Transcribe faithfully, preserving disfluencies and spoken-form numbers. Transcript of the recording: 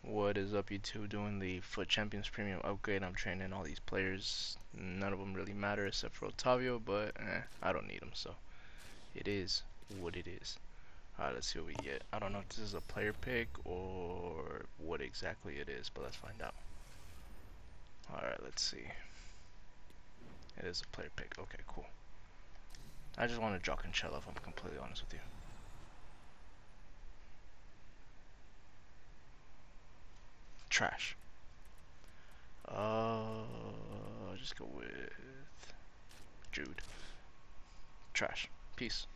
What is up, YouTube? Doing the FUT Champions Premium Upgrade. I'm training all these players. None of them really matter except for Otavio, but eh, I don't need them, so it is what it is. Alright, let's see what we get. I don't know if this is a player pick or what exactly it is, but let's find out. Alright, let's see. It is a player pick. Okay, cool. I just want to draw Cancelo, if I'm completely honest with you. Trash. Uh, I'll just go with Jude. Trash. Peace.